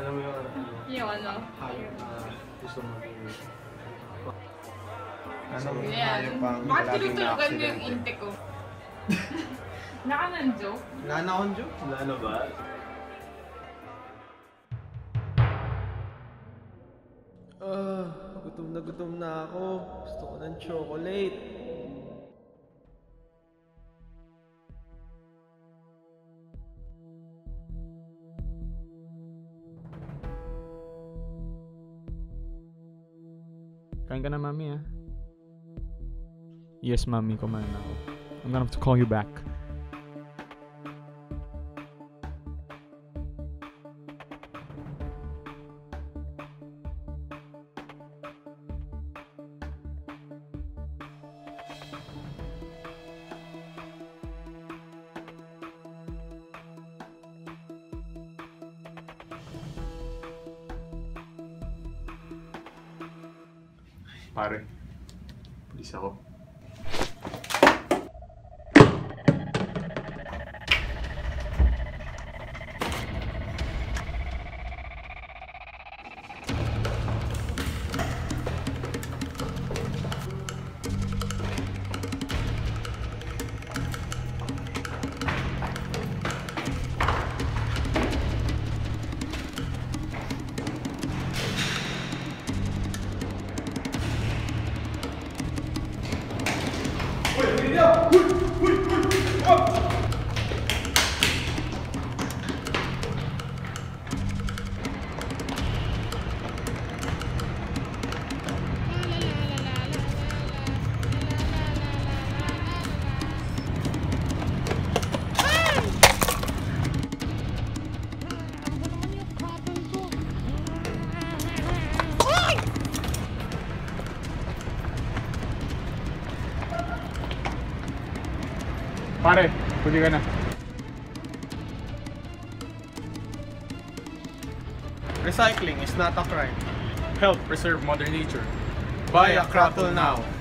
Alam mo yung Yung ano? hayop na gusto maging... Anong Yan. hayop pang Bakit laging tinutulugan mo yung na-aksidente? inte ko? Nakanan joke? Wala na akong joke. Wala na ba? Gutom na ako. Gusto ko ng chocolate. Kain ka na, mami, ah. Yes, mami, kumain na ako. I'm gonna have to call you back. Pare, pulis ako. Pare, pwede ka na. Recycling is not a crime. Help preserve Mother Nature. Buy a Crottle now.